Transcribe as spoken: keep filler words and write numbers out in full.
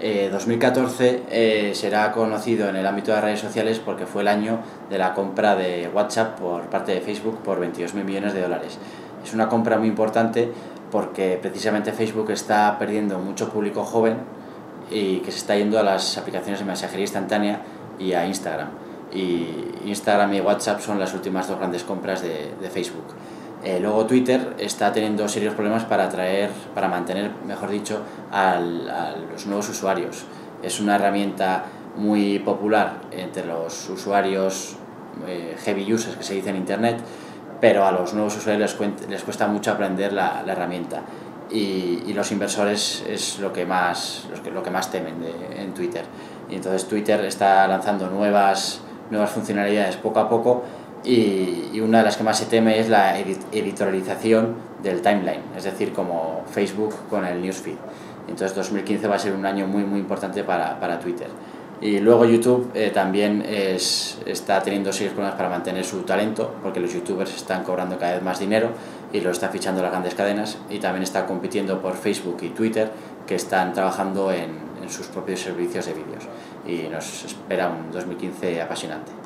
Eh, dos mil catorce eh, será conocido en el ámbito de las redes sociales porque fue el año de la compra de WhatsApp por parte de Facebook por veintidós mil millones de dólares. Es una compra muy importante porque precisamente Facebook está perdiendo mucho público joven y que se está yendo a las aplicaciones de mensajería instantánea y a Instagram. Y Instagram y WhatsApp son las últimas dos grandes compras de, de Facebook. Eh, luego Twitter está teniendo serios problemas para atraer, para mantener, mejor dicho, al, a los nuevos usuarios. Es una herramienta muy popular entre los usuarios eh, heavy users que se dice en internet, pero a los nuevos usuarios les, les cuesta mucho aprender la, la herramienta. Y, y los inversores es lo que más, lo que, lo que más temen de, en Twitter. Y entonces Twitter está lanzando nuevas, nuevas funcionalidades poco a poco. Y, y una de las que más se teme es la editorialización del timeline, es decir, como Facebook con el newsfeed. Entonces dos mil quince va a ser un año muy muy importante para, para Twitter. Y luego YouTube eh, también es, está teniendo serios problemas para mantener su talento, porque los youtubers están cobrando cada vez más dinero y lo están fichando las grandes cadenas, y también está compitiendo por Facebook y Twitter, que están trabajando en, en sus propios servicios de vídeos. Y nos espera un dos mil quince apasionante.